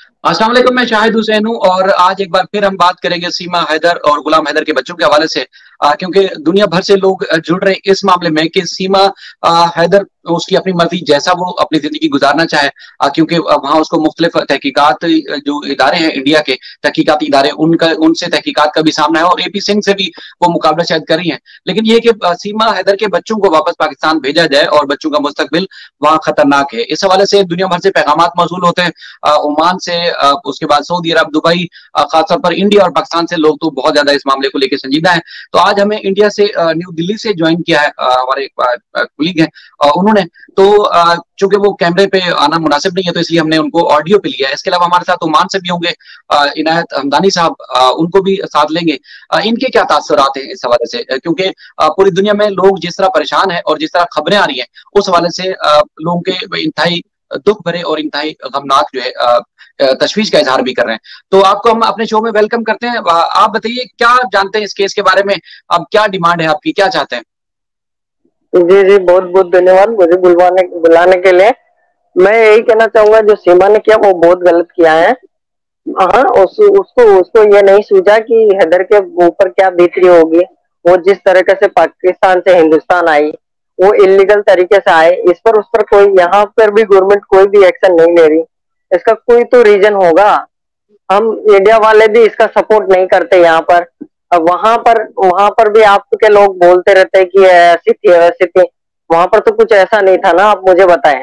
अस्सलाम वालेकुम। मैं शाहिद हुसैन हूँ और आज एक बार फिर हम बात करेंगे सीमा हैदर और गुलाम हैदर के बच्चों के हवाले से, क्योंकि दुनिया भर से लोग जुड़ रहे हैं इस मामले में कि सीमा हैदर उसकी अपनी मर्जी जैसा वो अपनी जिंदगी गुजारना चाहे, क्योंकि वहाँ उसको मुख्तलिफ तहकीकात जो इदारे हैं इंडिया के तहकीकाती इदारे उनका उनसे तहकीकात का भी सामना है और एपी सिंह से भी वो मुकाबला शायद कर रही है। लेकिन ये कि सीमा हैदर के बच्चों को वापस पाकिस्तान भेजा जाए और बच्चों का मुस्तकबिल वहाँ खतरनाक है। इस हवाले से दुनिया भर से पैगाम मौसूल होते हैं, ओमान से, उसके बाद सऊदी अरब, दुबई, खासतौर पर इंडिया और पाकिस्तान से लोग तो बहुत ज्यादा इस मामले को लेकर संजीदा है। तो आज हमें इंडिया से, न्यू दिल्ली से ज्वाइन किया है हमारे कुलीग हैं, उन्होंने तो चूंकि वो कैमरे पे आना मुनासिब नहीं है तो इसलिए हमने उनको ऑडियो पे लिया है। इसके अलावा हमारे साथ ओमान से भी होंगे इनायत हमदानी साहब, उनको भी साथ लेंगे। इनके क्या तासुरात हैं इस हवाले से, क्योंकि पूरी दुनिया में लोग जिस तरह परेशान है और जिस तरह खबरें आ रही हैं उस हवाले से लोगों के इंतहाई दुख भरे और इंतहाई गमनाक जो है तशवीश का इजहार भी कर रहे हैं। तो आपको हम अपने शो में वेलकम करते हैं। आप बताइए क्या जानते हैं इस केस के बारे में, अब क्या डिमांड है आपकी, क्या चाहते हैं? जी जी, बहुत बहुत धन्यवाद मुझे बुलाने के लिए। मैं यही कहना चाहूंगा, जो सीमा ने किया वो बहुत गलत किया है। हाँ, उसको उसको ये नहीं सूझा कि हैदर के ऊपर क्या बीतरी होगी। वो जिस तरीके से पाकिस्तान से हिंदुस्तान आई, वो इलीगल तरीके से आए, इस पर उस पर कोई यहाँ पर भी गवर्नमेंट कोई भी एक्शन नहीं ले रही। इसका कोई तो रीजन होगा। हम इंडिया वाले भी इसका सपोर्ट नहीं करते यहाँ पर। अब वहां पर भी आपके लोग बोलते रहते हैं कि ऐसी थी वैसी थी। वहां पर तो कुछ ऐसा नहीं था ना, आप मुझे बताएं।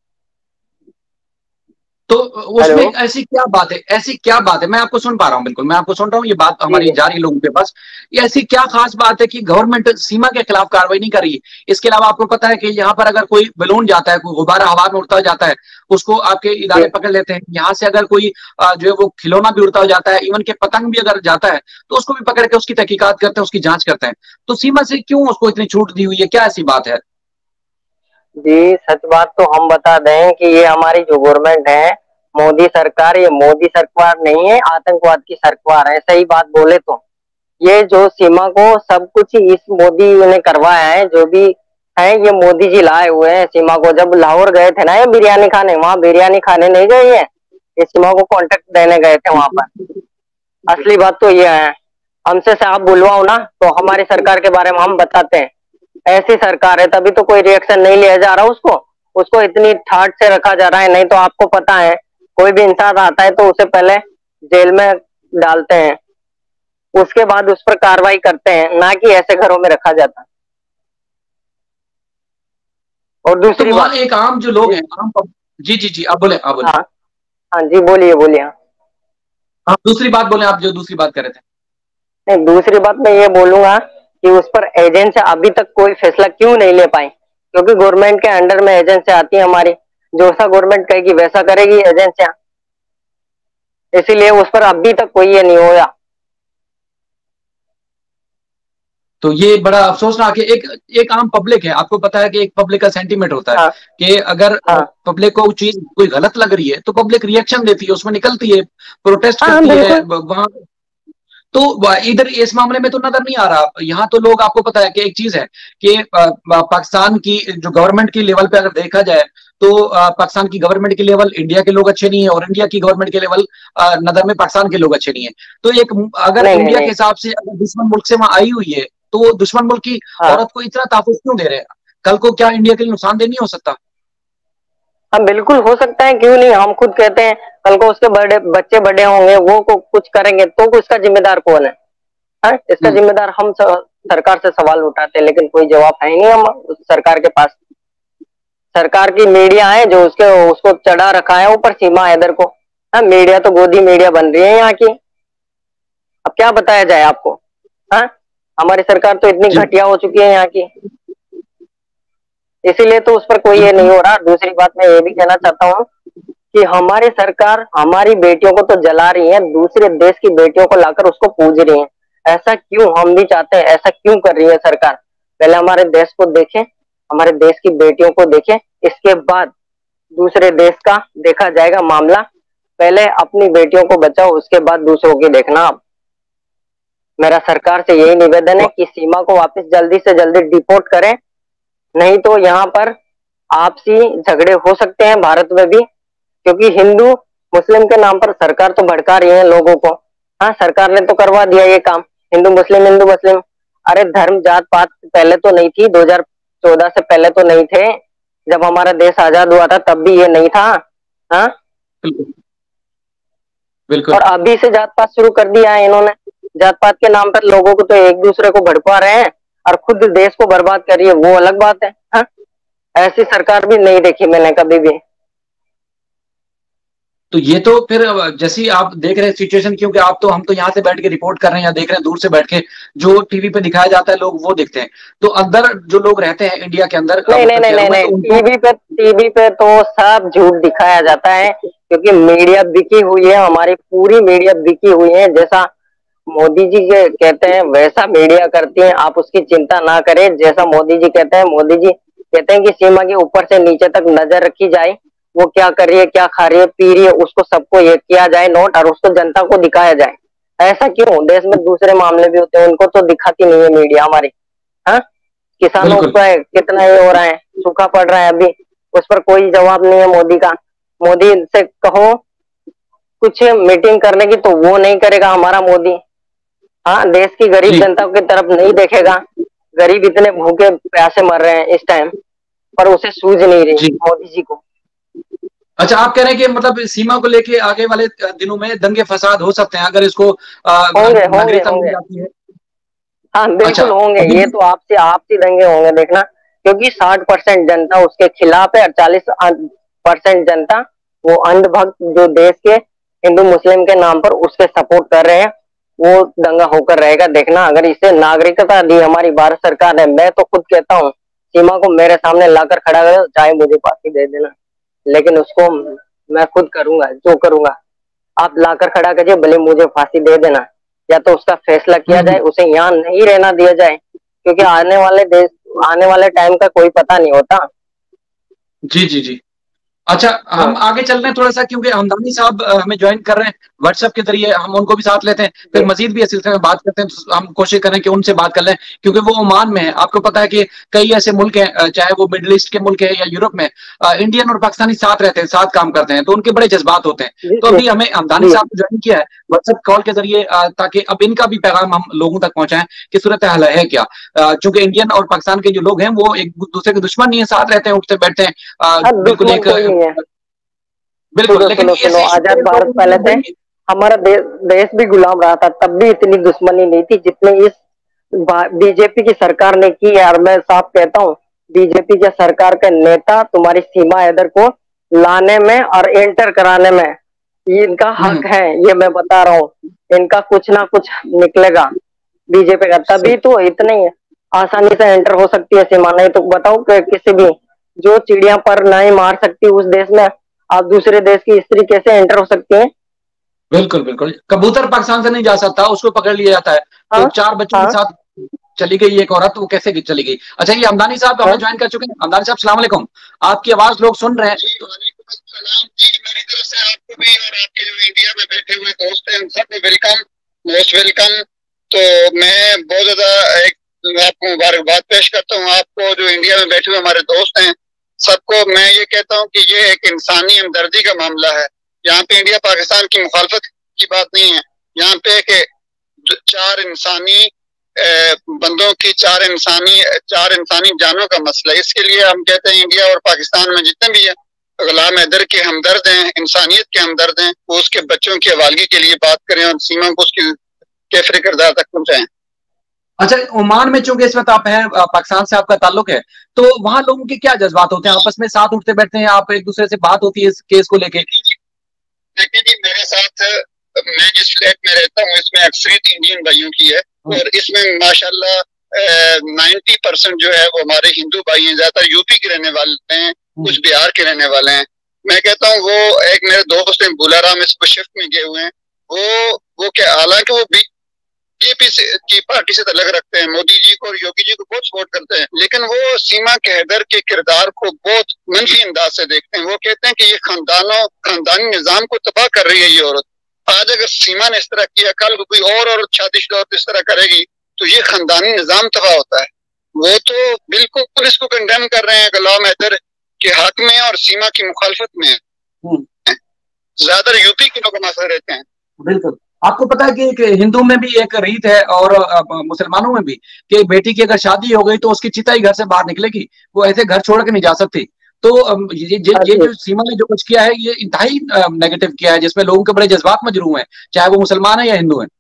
तो उसमें हेलो। ऐसी क्या बात है, ऐसी क्या बात है? मैं आपको सुन पा रहा हूँ, बिल्कुल मैं आपको सुन रहा हूँ, ये बात जी हमारी जी। जा रही है लोगों के पास। ये ऐसी क्या खास बात है कि गवर्नमेंट सीमा के खिलाफ कार्रवाई नहीं कर रही है? इसके अलावा आपको पता है कि यहाँ पर अगर कोई बलून जाता है, कोई गुब्बारा हवा में उड़ता जाता है, उसको आपके जी इदारे पकड़ लेते हैं। यहाँ से अगर कोई जो है वो खिलौना भी उड़ता हो जाता है, इवन के पतंग भी अगर जाता है तो उसको भी पकड़ के उसकी तहकीकात करते हैं, उसकी जांच करते हैं। तो सीमा से क्यों उसको इतनी छूट दी हुई है, क्या ऐसी बात है? जी, सच बात तो हम बता दें कि ये हमारी जो गवर्नमेंट है, मोदी सरकार, ये मोदी सरकार नहीं है, आतंकवाद की सरकार है। सही बात बोले तो ये जो सीमा को सब कुछ इस मोदी ने करवाया है, जो भी है ये मोदी जी लाए हुए हैं सीमा को। जब लाहौर गए थे ना ये बिरयानी खाने, वहां बिरयानी खाने नहीं गए ये सीमा को कॉन्ट्रैक्ट देने गए थे वहां पर। असली बात तो ये है। हमसे से आप बुलवाओ ना तो हमारी सरकार के बारे में हम बताते हैं। ऐसी सरकार है तभी तो कोई रिएक्शन नहीं लिया जा रहा उसको। उसको इतनी ठाट से रखा जा रहा है। नहीं तो आपको पता है, कोई भी इंसान आता है तो उसे पहले जेल में डालते हैं, उसके बाद उस पर कार्रवाई करते हैं, ना कि ऐसे घरों में रखा जाता। और तो दूसरी वहां बात। एक आम जो लोग हैं, जी जी जी, आप बोले, आप बोले। हाँ हाँ जी, बोलिए बोलिए। हाँ। हाँ, दूसरी बात बोले, आप जो दूसरी बात कर रहे थे। नहीं, दूसरी बात मैं ये बोलूंगा कि उस पर एजेंसी अभी तक कोई फैसला क्यों नहीं ले पाई, क्योंकि गवर्नमेंट के अंडर में एजेंसी आती है हमारी। जो सा गवर्नमेंट कहेगी वैसा करेगी एजेंसियां। इसीलिए उस पर अभी तक कोई ये नहीं होया। तो ये बड़ा अफसोसनाक है। एक एक आम पब्लिक है, आपको पता है कि एक पब्लिक का सेंटीमेंट होता है हाँ कि अगर हाँ पब्लिक को चीज कोई गलत लग रही है तो पब्लिक रिएक्शन देती है, उसमें निकलती है, प्रोटेस्ट हाँ करती है बिल्कुल। वहां। तो इधर इस मामले में तो नजर नहीं आ रहा। यहाँ तो लोग, आपको पता है कि एक चीज है कि पाकिस्तान की जो गवर्नमेंट की लेवल पे अगर देखा जाए तो पाकिस्तान की गवर्नमेंट के लेवल इंडिया के लोग अच्छे नहीं है और इंडिया की गवर्नमेंट के लेवल नजर में पाकिस्तान के लोग अच्छे नहीं है। तो एक, अगर नहीं नहीं इंडिया के नहीं। हिसाब से अगर दुश्मन मुल्क से वहां आई हुई है तो वो दुश्मन मुल्क की हाँ औरत को इतना तहफुज़ क्यों दे रहे हैं? कल को क्या इंडिया के लिए नुकसानदेह नहीं हो सकता? हाँ बिल्कुल हो सकता है, क्यों नहीं। हम खुद कहते हैं कल को उसके बड़े बच्चे बड़े होंगे, वो को कुछ करेंगे तो इसका जिम्मेदार कौन है? हाँ? इसका हम्म। जिम्मेदार हम सरकार से सवाल उठाते हैं, लेकिन कोई जवाब है ही नहीं हम उस सरकार के पास। सरकार की मीडिया है जो उसके उसको चढ़ा रखा है ऊपर सीमा हैदर को। हाँ, मीडिया तो गोदी मीडिया बन रही है यहाँ की। अब क्या बताया जाए आपको? हाँ, हमारी सरकार तो इतनी जी घटिया हो चुकी है यहाँ की। इसीलिए तो उस पर कोई ये नहीं बिल्कुल। हो रहा। दूसरी बात मैं ये भी कहना चाहता हूँ कि हमारी सरकार हमारी बेटियों को तो जला रही है, दूसरे देश की बेटियों को लाकर उसको पूज रही है। ऐसा क्यों? हम भी चाहते हैं, ऐसा क्यों कर रही है सरकार? पहले हमारे देश को देखें, हमारे देश की बेटियों को देखें, इसके बाद दूसरे देश का देखा जाएगा मामला। पहले अपनी बेटियों को बचाओ, उसके बाद दूसरों की देखना। आप, मेरा सरकार से यही निवेदन है कि सीमा को वापस जल्दी से जल्दी डिपोर्ट करें। नहीं तो यहाँ पर आपसी झगड़े हो सकते हैं भारत में भी, क्योंकि हिंदू मुस्लिम के नाम पर सरकार तो भड़का रही है लोगों को। हाँ, सरकार ने तो करवा दिया ये काम, हिंदू मुस्लिम हिंदू मुस्लिम। अरे धर्म जात पात पहले तो नहीं थी, 2014 से पहले तो नहीं थे। जब हमारा देश आजाद हुआ था तब भी ये नहीं था। हाँ, बिल्कुल बिल्कुल। और अभी से जात पात शुरू कर दिया है इन्होंने। जात पात के नाम पर लोगों को तो एक दूसरे को भड़का रहे हैं और खुद देश को बर्बाद कर रही है, वो अलग बात है। हाँ, ऐसी सरकार भी नहीं देखी मैंने कभी भी। तो ये तो फिर जैसे ही आप देख रहे हैं सिचुएशन, क्योंकि आप तो, हम तो यहाँ से बैठ के रिपोर्ट कर रहे हैं या देख रहे हैं दूर से बैठ के, जो टीवी पे दिखाया जाता है लोग वो देखते हैं। तो अंदर जो लोग रहते हैं इंडिया के अंदर नहीं नहीं मतलब नहीं शहरों नहीं में, नहीं, तो उनको टीवी पे तो सब झूठ दिखाया जाता है, क्योंकि मीडिया बिकी हुई है, हमारी पूरी मीडिया बिकी हुई है। जैसा मोदी जी के कहते हैं वैसा मीडिया करती है, आप उसकी चिंता ना करें। जैसा मोदी जी कहते हैं, मोदी जी कहते हैं कि सीमा के ऊपर से नीचे तक नजर रखी जाए, वो क्या कर रही है, क्या खा रही है, पी रही है, उसको सबको ये किया जाए नोट, और उसको जनता को दिखाया जाए। ऐसा क्यों? देश में दूसरे मामले भी होते हैं, उनको तो दिखाती नहीं है मीडिया हमारी। हाँ, किसानों बिल्कुल। का कितना ये हो रहा है, सूखा पड़ रहा है अभी, उस पर कोई जवाब नहीं है मोदी का। मोदी से कहो कुछ मीटिंग करने की तो वो नहीं करेगा हमारा मोदी। हाँ, देश की गरीब जी जनता की तरफ नहीं देखेगा। गरीब इतने भूखे प्यासे मर रहे हैं इस टाइम, पर उसे सूझ नहीं रही जी। मोदी जी को। अच्छा, आप कह रहे हैं कि मतलब सीमा को लेके आगे वाले दिनों में दंगे फसाद हो सकते हैं अगर इसको होंगे होंगे नागरिकता मिल होंगे। जाती है? हाँ अच्छा, बिल्कुल होंगे, अभी ये तो आपसी आपसी दंगे होंगे देखना। क्योंकि 60% जनता उसके खिलाफ है और 40% जनता वो अंधभक्त जो देश के हिंदू मुस्लिम के नाम पर उसके सपोर्ट कर रहे हैं। वो दंगा होकर रहेगा देखना। अगर इसे नागरिकता दी हमारी भारत सरकार ने, मैं तो खुद कहता हूँ सीमा को मेरे सामने लाकर खड़ा कर, चाहे मुझे फांसी दे देना, लेकिन उसको मैं खुद करूंगा जो करूंगा। आप लाकर खड़ा करिए, भले मुझे फांसी दे देना, या तो उसका फैसला किया जाए, उसे यहाँ नहीं रहना दिया जाए, क्योंकि आने वाले टाइम का कोई पता नहीं होता। जी जी जी। अच्छा, हम हाँ आगे चल रहे हैं थोड़ा सा, क्योंकि हमदानी साहब हमें ज्वाइन कर रहे हैं व्हाट्सएप के जरिए, हम उनको भी साथ लेते हैं, फिर जी मजीद भी इस सिलसिले में बात करते हैं। तो हम कोशिश करें कि उनसे बात कर लें, क्योंकि वो ओमान में है। आपको पता है कि कई ऐसे मुल्क हैं, चाहे वो मिडिल ईस्ट के मुल्क है या यूरोप में, इंडियन और पाकिस्तानी साथ रहते हैं, साथ काम करते हैं, तो उनके बड़े जज्बात होते हैं। जी तो जी अभी हमें हमदानी जी साहब को ज्वाइन किया है व्हाट्सएप कॉल के जरिए, ताकि अब इनका भी पैगाम हम लोगों तक पहुंचाएं कि सूरत हाल है क्या। चूंकि इंडियन और पाकिस्तान के जो लोग हैं वो एक दूसरे के दुश्मन नहीं है, साथ रहते हैं, उठते बैठते हैं, अब बिल्कुल दुश्मन एक कोई नहीं है। बिल्कुल। सुनो लेकिन सुनो सुनो, ऐसे इशू आजाद पे भारत लोगों पहले में से, बड़ी। हमारा देश भी गुलाम रहा था, तब भी इतनी दुश्मनी नहीं थी जितने इस बीजेपी की सरकार ने की है। और मैं साफ कहता हूँ, बीजेपी के सरकार के नेता तुम्हारी सीमा हैदर को लाने में और एंटर कराने में ये इनका हम्म। हक है, ये मैं बता रहा हूँ। इनका कुछ ना कुछ निकलेगा बीजेपी का, तभी तो इतने आसानी से एंटर हो सकती है सीमा। नहीं तो बताओ कि किसी भी जो चिड़िया पर नहीं मार सकती उस देश में आप दूसरे देश की स्त्री कैसे एंटर हो सकती है? बिल्कुल बिल्कुल, कबूतर पाकिस्तान से नहीं जा सकता, उसको पकड़ लिया जाता है। तो हाँ 4 बच्चों के हाँ साथ चली गई एक औरत, वो कैसे चली गई? अच्छा, ये हमदानी साहब हमें हाँ। ज्वाइन कर चुके हैं। हमदानी साहब सलाम अलैकुम, आपकी आवाज लोग सुन रहे हैं। जी वालेकुम अस्सलाम जी, मेरी तरफ से आपको भी और आपके जो इंडिया में बैठे हुए दोस्त हैं उन सबको वेलकम, मोस्ट वेलकम। तो मैं बहुत ज्यादा एक आपको मुबारकबाद पेश करता हूँ, आपको जो इंडिया में बैठे हुए हमारे दोस्त हैं सबको। मैं ये कहता हूँ कि ये एक इंसानी हमदर्दी का मामला है। यहाँ पे इंडिया पाकिस्तान की मुखालफत की बात नहीं है, यहाँ पे कि 4 इंसानी बंदों की 4 इंसानी जानों का मसला है। इसके लिए हम कहते हैं इंडिया और पाकिस्तान में जितने भी है गुलाम हैदर के हमदर्द हैं, इंसानियत के हमदर्द हैं, वो उसके बच्चों की हवालगी के लिए बात करें और सीमा को उसकी कैफरे किरदार तक पहुंचाएं। अच्छा, ओमान में चूंकि इस वक्त आप हैं, पाकिस्तान से आपका ताल्लुक है, तो वहां लोगों के क्या जज्बात होते हैं? आपस में साथ उठते बैठते हैं, आप एक दूसरे से बात होती है इस केस को लेके? देखिए जी, मेरे साथ मैं जिस फ्लैट में रहता हूँ इसमें अक्सरियत इंडियन भाइयों की है, और इसमें माशाल्लाह 90% जो है वो हमारे हिंदू भाई हैं, ज्यादातर यूपी के रहने वाले हैं, कुछ बिहार के रहने वाले हैं। मैं कहता हूँ वो एक मेरे दोस्त हैं बुलाराम, इस पर शिफ्ट में गए हुए हैं, वो क्या, हालांकि वो बीजेपी की पार्टी से अलग रखते हैं, मोदी जी को और योगी जी को बहुत सपोर्ट करते हैं, लेकिन वो सीमा के हैदर के किरदार को बहुत मनफी अंदाज से देखते हैं। वो कहते हैं कि ये खानदानी निजाम को तबाह कर रही है ये औरत। आज अगर सीमा ने इस तरह किया, कल को कोई और औरत शादीशुदा औरत इस तरह करेगी तो ये खानदानी निजाम तबाह होता है। वो तो बिल्कुल इसको कंडेम कर रहे हैं, गुलाम हैदर के हक में और सीमा की मुखालफत में है। ज्यादा यूपी के लोग हमारे साथ रहते हैं। बिल्कुल। आपको पता है कि हिंदू में भी एक रीत है और मुसलमानों में भी, कि बेटी की अगर शादी हो गई तो उसकी चिता ही घर से बाहर निकलेगी, वो ऐसे घर छोड़ के नहीं जा सकती। तो ये जो सीमा ने जो कुछ किया है ये इंतहाई नेगेटिव किया है, जिसमें लोगों के बड़े जज्बात मजरू हैं, चाहे वो मुसलमान है या हिंदू है।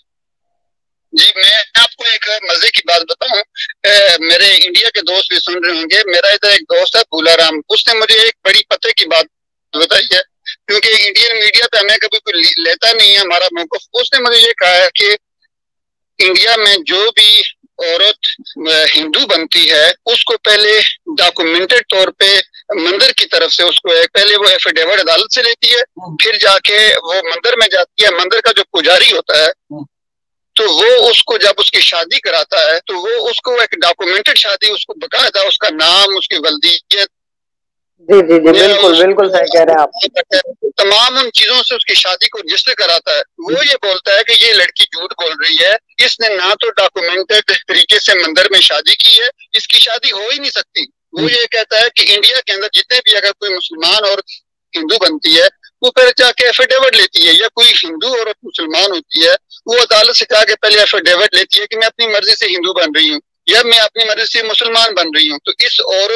जी, मैं आपको एक मजे की बात बताऊं, मेरे इंडिया के दोस्त भी सुन रहे होंगे। मेरा इधर एक दोस्त है भूलाराम, उसने मुझे एक बड़ी पते की बात बताई है, क्योंकि इंडियन मीडिया पे हमें कभी कोई लेता नहीं है हमारा मौक़िफ़। उसने मुझे ये कहा है कि इंडिया में जो भी औरत हिंदू बनती है उसको पहले डॉक्यूमेंटेड तौर पे मंदिर की तरफ से उसको पहले वो एफिडेविट अदालत से लेती है, फिर जाके वो मंदिर में जाती है। मंदिर का जो पुजारी होता है तो वो उसको जब उसकी शादी कराता है तो वो उसको एक डॉक्यूमेंटेड शादी, उसको बकायदा उसका नाम, उसकी वल्दियत, जी जी जी, बिल्कुल बिल्कुल सही कह रहे हैं आप, तमाम उन चीजों से उसकी शादी को रजिस्टर कराता है। वो ये बोलता है कि ये लड़की झूठ बोल रही है, इसने ना तो डॉक्यूमेंटेड तरीके से मंदिर में शादी की है, इसकी शादी हो ही नहीं सकती। वो ये कहता है कि इंडिया के अंदर जितने भी अगर कोई मुसलमान और हिंदू बनती है वो फिर जाके एफिडेविट लेती है, या कोई हिंदू औरत मुसलमान होती है वो अदालत से जाके पहले एफिडेविट लेती है कि मैं अपनी मर्जी से हिंदू बन रही हूँ या मैं अपनी मर्जी से मुसलमान बन रही हूँ। तो इस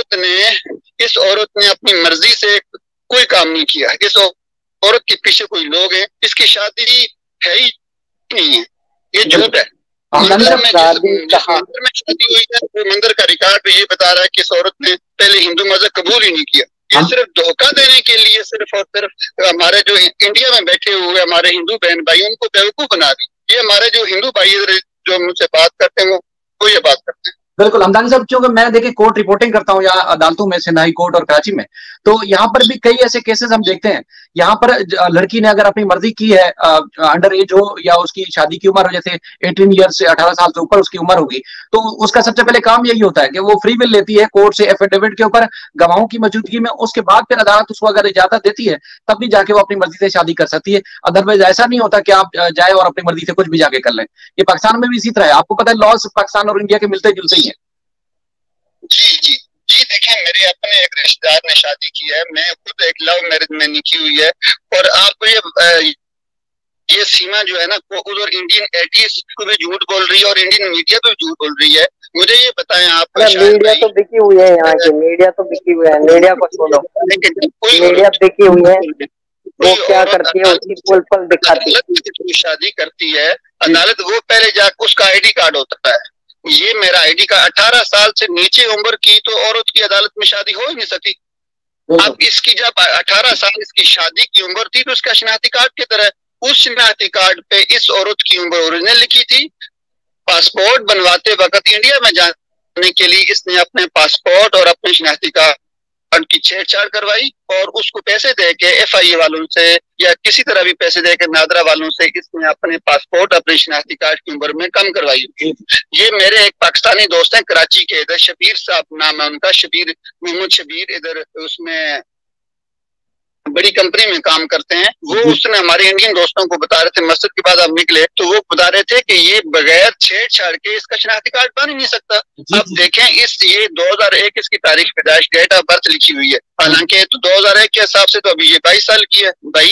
औरत ने अपनी मर्जी से कोई काम नहीं किया। इस औरत के पीछे कोई लोग हैं, इसकी शादी है ही नहीं है, ये झूठ है। मंदिर में शादी हुई है, वो मंदिर का रिकॉर्ड ये बता रहा है कि इस औरत ने पहले हिंदू मजहब कबूल ही नहीं किया। ये सिर्फ धोखा देने के लिए सिर्फ और सिर्फ हमारे जो इंडिया में बैठे हुए हमारे हिंदू बहन भाई उनको बेवकूफ बना दी। ये हमारे जो हिंदू भाई जो मुझसे बात करते हैं वो ये बात करते हैं। बिल्कुल हमदानी साहब, क्योंकि मैं देखिए कोर्ट रिपोर्टिंग करता हूँ यहाँ अदालतों में, सिंध हाई कोर्ट और कराची में, तो यहाँ पर भी कई ऐसे केसेस हम देखते हैं। यहाँ पर लड़की ने अगर अपनी मर्जी की है, अंडर एज हो या उसकी शादी की उम्र हो, जैसे 18 ईयर्स से 18 साल से ऊपर उसकी उम्र होगी, तो उसका सबसे पहले काम यही होता है कि वो फ्री विल लेती है कोर्ट से एफिडेविट के ऊपर गवाहों की मौजूदगी में। उसके बाद फिर अदालत उसको अगर इजाजत देती है तब भी जाके वो अपनी मर्जी से शादी कर सकती है। अदरवाइज ऐसा नहीं होता कि आप जाए और अपनी मर्जी से कुछ भी जाके कर लें। ये पाकिस्तान में भी इसी तरह है। आपको पता है लॉज पाकिस्तान और इंडिया के मिलते जुलते ही है। जी जी जी, देखें मेरे अपने एक रिश्तेदार ने शादी की है, मैं खुद एक लव मैरिज में निकी हुई है, और आपको ये सीमा जो है ना वो उधर इंडियन एटीएस को भी झूठ बोल रही है और इंडियन मीडिया पे भी झूठ बोल रही है। मुझे ये बताएं आप, मीडिया तो बिकी हुई है, यहाँ की मीडिया तो बिकी हुई है, मीडिया को छोड़ो, मीडिया बिकी हुई है। वो क्या करती है उसकी पुल पल दिखाती है। शादी करती है अदालत, वो पहले जाकर उसका आईडी कार्ड होता है, ये मेरा आईडी कार्ड 18 साल से नीचे उम्र की तो औरत की अदालत में शादी हो ही नहीं सकती। अब इसकी जब 18 साल इसकी शादी की उम्र थी तो उसका शनाख्ती कार्ड की तरह उस शनाख्ती कार्ड पे इस औरत की उम्र ओरिजिनल लिखी थी। पासपोर्ट बनवाते वक्त इंडिया में जाने के लिए इसने अपने पासपोर्ट और अपने शनाख्ती कार्ड की छेड़छाड़ करवाई और उसको पैसे दे के FIA वालों से या किसी तरह भी पैसे दे के नादरा वालों से इसने अपने पासपोर्ट अपने शनाख्ती कार्ड की उम्र में कम करवाई। ये मेरे एक पाकिस्तानी दोस्त हैं कराची के, इधर शबीर साहब नाम है उनका, शबीर मोहम्मद शबीर, इधर उसमें बड़ी कंपनी में काम करते हैं वो। उसने हमारे इंडियन दोस्तों को बता रहे थे, मस्जिद के बाद हम निकले तो वो बता रहे थे कि ये बगैर छेड़छाड़ के इसका शनाख्ती कार्ड बन ही नहीं सकता। अब देखें ये 2001 इसकी तारीख पैदाइश डेट ऑफ बर्थ लिखी हुई है, हालांकि तो 2001 के हिसाब से तो अभी ये 22 साल की है।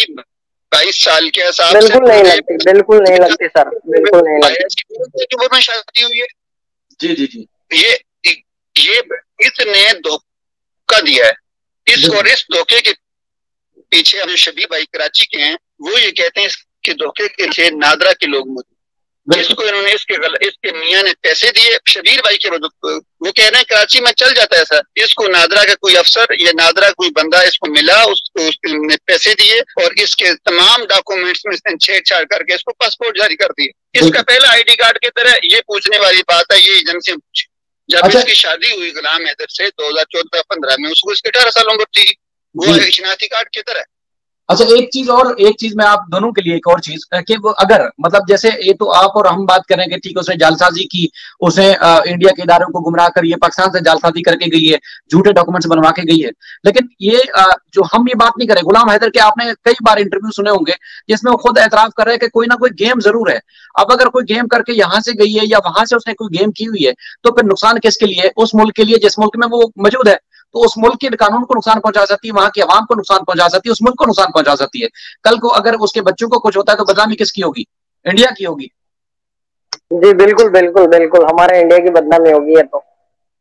22 साल के हिसाब से बिल्कुल नहीं लगती, बिल्कुल नहीं लगती सर, बिल्कुल नहीं लगती। में शादी हुई है। जी जी जी, ये इसने धोखा दिया है और इस धोखे के पीछे हम जो शबीर भाई कराची के हैं वो ये कहते हैं इसके धोखे के पीछे नादरा के लोग मौजूद। इसको इन्होंने इसके मियाँ ने पैसे दिए शबीर भाई के, वो कह रहे हैं कराची में चल जाता है सर। इसको नादरा का कोई अफसर या नादरा कोई बंदा इसको मिला, उसने पैसे दिए और इसके तमाम डॉक्यूमेंट्स में इसने छेड़छाड़ करके इसको पासपोर्ट जारी कर दिए। इसका पहला आईडी कार्ड की तरह ये पूछने वाली बात है, ये एजेंसी पूछी। जब इसकी शादी हुई गुलाम हैदर से 2014-15 में, उसको इसके 18 साल उम्र थी, वो शनाख्ती कार्ड की तरह। अच्छा एक चीज मैं आप दोनों के लिए एक और चीज कि वो अगर मतलब जैसे ये तो आप और हम बात करेंगे ठीक है, उसने जालसाजी की, उसने इंडिया के इदारों को गुमराह कर, ये पाकिस्तान से जालसाजी करके गई है, झूठे डॉक्यूमेंट्स बनवा के गई है। लेकिन ये जो हम ये बात नहीं करें, गुलाम हैदर के आपने कई बार इंटरव्यू सुने होंगे जिसमें वो खुद एतराफ कर रहे हैं कि कोई ना कोई गेम जरूर है। अब अगर कोई गेम करके यहाँ से गई है या वहां से उसने कोई गेम की हुई है तो फिर नुकसान किसके लिए? उस मुल्क के लिए जिस मुल्क में वो मौजूद है। तो उस मुल्क के कानून को नुकसान पहुंचा सकती है, वहां की आवाम को नुकसान पहुंचा सकती है, उस मुल्क को नुकसान पहुंचा सकती है। कल को अगर उसके बच्चों को कुछ होता है तो बदनामी किसकी होगी? इंडिया की होगी। जी बिल्कुल बिल्कुल बिल्कुल, हमारे इंडिया की बदनामी होगी है तो।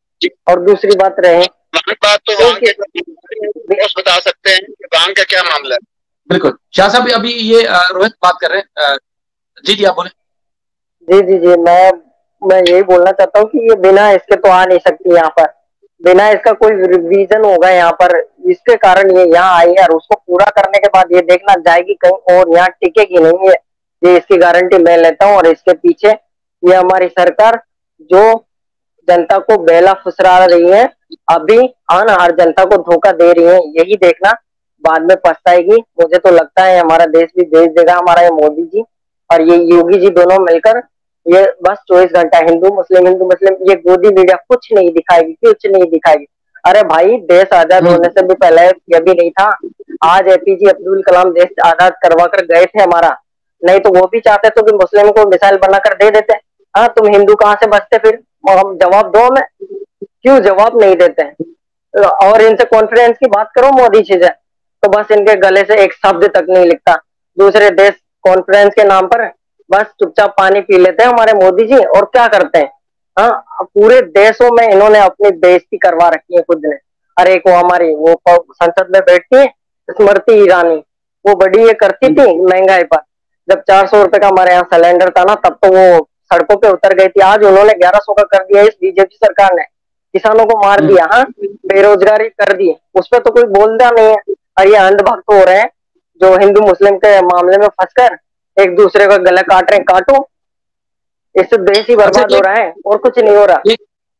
और दूसरी बात रहे, बात तो वहाँ के बॉस बता सकते हैं कि वहाँ का क्या मामला है। बिल्कुल शाह साहब, अभी ये रोहित बात कर रहे हैं। जी जी आप बोले। जी जी जी, मैं यही बोलना चाहता हूँ कि ये बिना इसके तो आ नहीं सकती यहाँ पर, बिना इसका कोई रीजन होगा यहाँ पर, इसके कारण ये यहाँ आई है, और उसको पूरा करने के बाद ये देखना जाएगी कहीं और यहाँ टिकेगी नहीं है, ये इसकी गारंटी मैं लेता हूँ। और इसके पीछे ये हमारी सरकार जो जनता को बेला फुसरा रही है, अभी हर जनता को धोखा दे रही है, यही देखना बाद में पछताएगी। मुझे तो लगता है हमारा देश भी भेज देगा हमारा ये मोदी जी और ये योगी जी दोनों मिलकर, ये बस 24 घंटा हिंदू मुस्लिम ये गोदी मीडिया कुछ नहीं दिखाएगी, कुछ नहीं दिखाएगी। अरे भाई, देश आजाद होने से भी पहले ये भी नहीं था। आज एपीजे अब्दुल कलाम देश आजाद करवा कर गए थे हमारा, नहीं तो वो भी चाहते तो कि मुस्लिम को मिसाइल बनाकर दे देते। हाँ, तुम हिंदू कहाँ से बचते फिर? हम जवाब दो हमें, क्यों जवाब नहीं देते हैं? और इनसे कॉन्फिडेंस की बात करो मोदी जी से, तो बस इनके गले से एक शब्द तक नहीं लिखता। दूसरे देश कॉन्फ्रेंस के नाम पर बस चुपचाप पानी पी लेते हैं हमारे मोदी जी, और क्या करते हैं? हाँ, पूरे देशों में इन्होंने अपनी बेइज्जती करवा रखी है खुद ने। अरे एक वो हमारी वो संसद में बैठती है स्मृति ईरानी, वो बड़ी ये करती थी महंगाई पर। जब 400 रुपए का हमारे यहाँ सिलेंडर था ना, तब तो वो सड़कों पे उतर गई थी। आज उन्होंने 1100 का कर दिया इस बीजेपी सरकार ने, किसानों को मार दिया। हाँ, बेरोजगारी कर दी, उस पर तो कोई बोलता नहीं है। और ये अंधभक्त हो रहे हैं जो हिंदू मुस्लिम के मामले में फंसकर एक दूसरे का गला काट रहे हैं, काटो, इससे देश ही बर्बाद हो रहा है और कुछ नहीं हो रहा।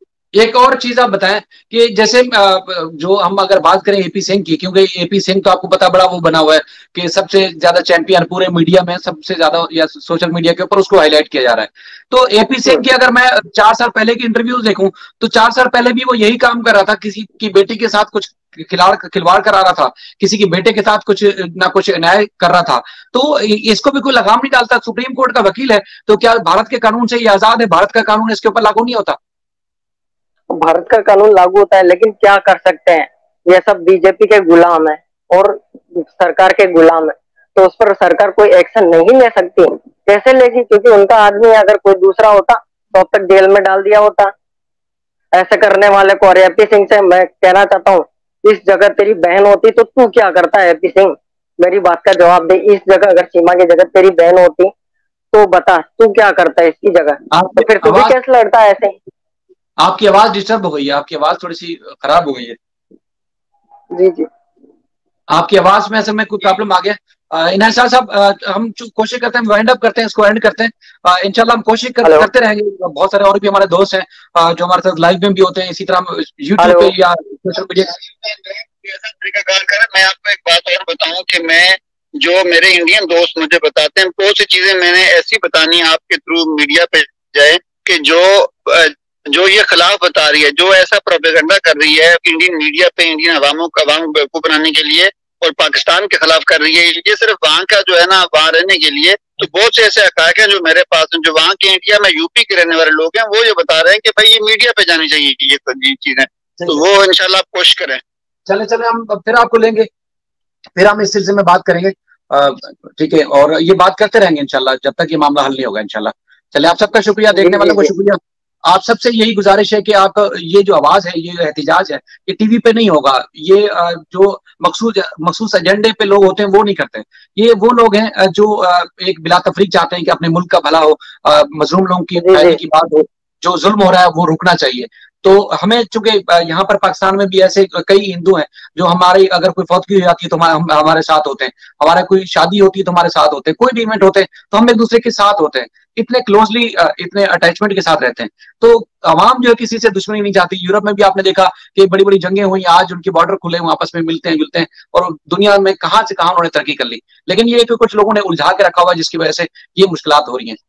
एक और चीज आप बताएं कि जैसे जो हम अगर बात करें एपी सिंह की, क्योंकि एपी सिंह तो आपको पता बड़ा वो बना हुआ है कि सबसे ज्यादा चैंपियन पूरे मीडिया में, सबसे ज्यादा या सोशल मीडिया के ऊपर उसको हाईलाइट किया जा रहा है। तो एपी सिंह की अगर मैं 4 साल पहले की इंटरव्यूज देखूं तो 4 साल पहले भी वो यही काम कर रहा था, किसी की बेटी के साथ कुछ खिलवाड़ करा रहा था, किसी की बेटे के साथ कुछ ना कुछ न्याय कर रहा था। तो इसको भी कोई लगाम नहीं डालता। सुप्रीम कोर्ट का वकील है, तो क्या भारत के कानून से ये आजाद है? भारत का कानून इसके ऊपर लागू नहीं होता? भारत का कानून लागू होता है, लेकिन क्या कर सकते हैं, ये सब बीजेपी के गुलाम है और सरकार के गुलाम है, तो उस पर सरकार कोई एक्शन नहीं ले सकती। कैसे लेगी? क्योंकि उनका आदमी अगर कोई दूसरा होता तो अब तक जेल में डाल दिया होता ऐसे करने वाले को। और एपी सिंह से मैं कहना चाहता हूँ, इस जगह तेरी बहन होती तो तू क्या करता है? एपी सिंह, मेरी बात का जवाब दे। इस जगह अगर सीमा की जगह तेरी बहन होती तो बता तू क्या करता है इसकी जगह? तो फिर तू भी कैसे लड़ता है ऐसे? आपकी आवाज डिस्टर्ब हो गई है, आपकी आवाज थोड़ी सी खराब हो गई है। जी जी, आपकी आवाज में असल में कोई प्रॉब्लम आ गया। इनायत साहब, हम कोशिश करते हैं, वाइंड अप करते हैं, इसको एंड करते हैं। इंशाल्लाह हम कोशिश करते रहेंगे। बहुत सारे और भी हमारे दोस्त हैं जो हमारे साथ लाइव में भी होते हैं, इसी तरह यूट्यूब पे या सोशल मीडिया। मैं आपको एक बात और बताऊं कि मैं जो मेरे इंडियन दोस्त मुझे बताते हैं, बहुत सी चीजें मैंने ऐसी बतानी है आपके थ्रू मीडिया पे जाए कि जो ये खिलाफ बता रही है, जो ऐसा प्रोपेगेंडा कर रही है इंडियन मीडिया पे, इंडियन अवाम को बनाने के लिए, और पाकिस्तान के खिलाफ कर रही है, ये सिर्फ वहां का जो है ना, वहां रहने के लिए। तो बहुत से ऐसे हकायक हैं जो मेरे पास हैं, जो वहां के इंडिया में यूपी के रहने वाले लोग हैं, वो ये बता रहे हैं कि भाई ये मीडिया पे जानी चाहिए ये चीजें। तो वो इंशाल्लाह आप कोशिश करें। चले हम फिर आपको लेंगे, फिर हम इस सिलसिले में बात करेंगे, ठीक है? और ये बात करते रहेंगे इंशाल्लाह जब तक ये मामला हल नहीं होगा इंशाल्लाह। चलिए, आप सबका शुक्रिया, देखने वालों को शुक्रिया। आप सबसे यही गुजारिश है कि आप ये जो आवाज है, ये एहतिजाज है, ये टीवी पे नहीं होगा। ये जो मखसूस एजेंडे पे लोग होते हैं वो नहीं करते। ये वो लोग हैं जो एक बिला तफरीक चाहते हैं कि अपने मुल्क का भला हो, मजलूम लोगों की फायदे की बात हो, जो जुल्म हो रहा है वो रुकना चाहिए। तो हमें, चूंकि यहाँ पर पाकिस्तान में भी ऐसे कई हिंदू हैं जो हमारी अगर कोई फौतगी हो जाती है तो हमारे साथ होते हैं, हमारा कोई शादी होती है तो हमारे साथ होते हैं, कोई भी इवेंट होते हैं तो हम एक दूसरे के साथ होते हैं, इतने क्लोजली, इतने अटैचमेंट के साथ रहते हैं। तो अवाम जो है किसी से दुश्मनी नहीं चाहती। यूरोप में भी आपने देखा कि बड़ी बड़ी जंगें हुई, आज उनके बॉर्डर खुले हुए, आपस में मिलते हैं जुलते हैं, और दुनिया में कहां से कहां उन्होंने तरक्की कर ली। लेकिन ये कि कुछ लोगों ने उलझा के रखा हुआ है, जिसकी वजह से ये मुश्किलात हो रही हैं।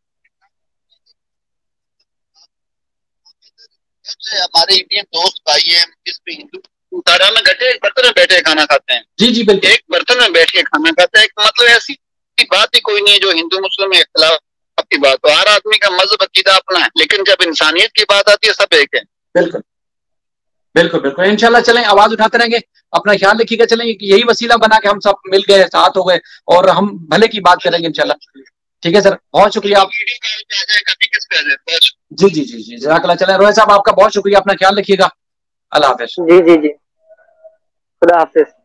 हमारे इंडियन दोस्त भाई हैं, इसमें हिंदू में गटे एक बर्तन में बैठे खाना खाते हैं। जी जी बिल्कुल, एक बर्तन में बैठ के खाना खाते हैं। मतलब ऐसी बात ही कोई नहीं है जो हिंदू मुस्लिम में इख्तिलाफ की बात हो। हर आदमी का मजहब अकीदा अपना है, लेकिन जब इंसानियत की बात आती है सब एक है। बिल्कुल बिल्कुल बिल्कुल, इंशाल्लाह चलें, आवाज उठाते रहेंगे, अपना ख्याल रखिएगा, चलें, यही वसीला बना के हम सब मिल गए, साथ हो गए और हम भले की बात करेंगे इंशाल्लाह। ठीक है सर, बहुत शुक्रिया आप। जी जी जी जी, जज़ाकल्लाह। चलें रोहित साहब, आपका बहुत शुक्रिया, अपना ख्याल रखिएगा, अल्लाह हाफिज। जी जी जी, खुदा हाफिज।